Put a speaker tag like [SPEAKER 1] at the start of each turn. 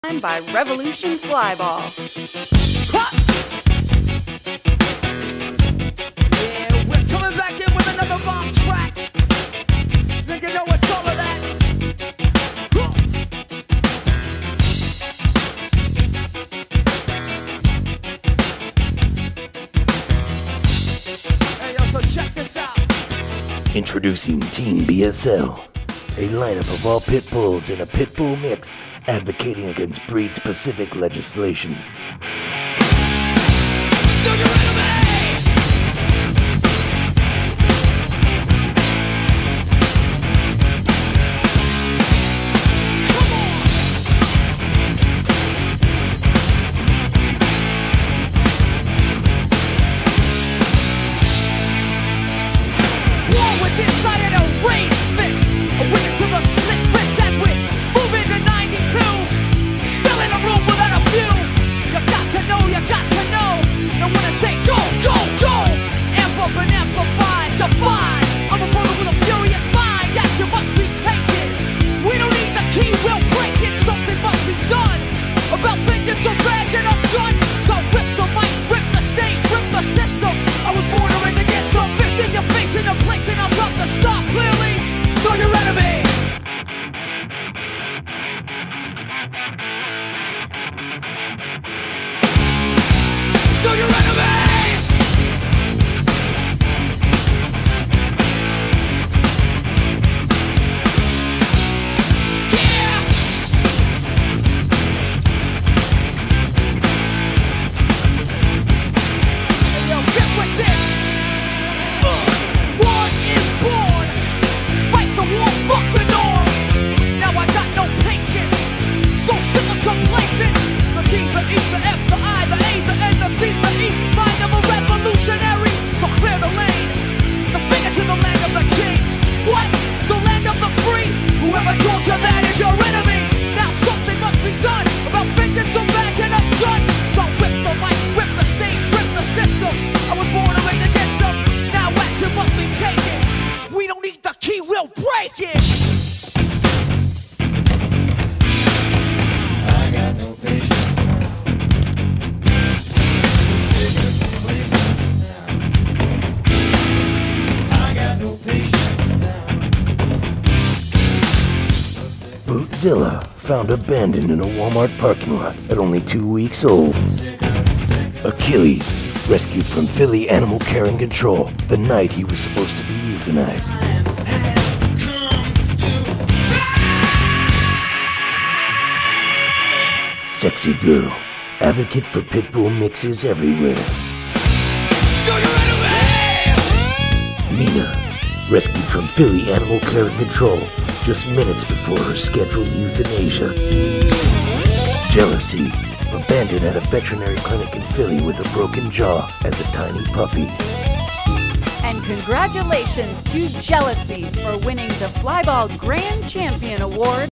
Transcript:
[SPEAKER 1] By Revolution Flyball.
[SPEAKER 2] Yeah, we're coming back in with another bomb track. Think you know what's all of that? Hey, yo, so check this out.
[SPEAKER 3] Introducing Team BSL, a lineup of all pit bulls in a pit bull mix, advocating against breed-specific legislation. Bootzilla found abandoned in a Walmart parking lot at only 2 weeks old. Achilles rescued from Philly Animal Care and Control the night he was supposed to be euthanized. Sexy Girl, advocate for pit bull mixes everywhere. Nina, rescued from Philly Animal Care and Control just minutes before her scheduled euthanasia. Jealousy, abandoned at a veterinary clinic in Philly with a broken jaw as a tiny puppy.
[SPEAKER 1] And congratulations to Jealousy for winning the Flyball Grand Champion Award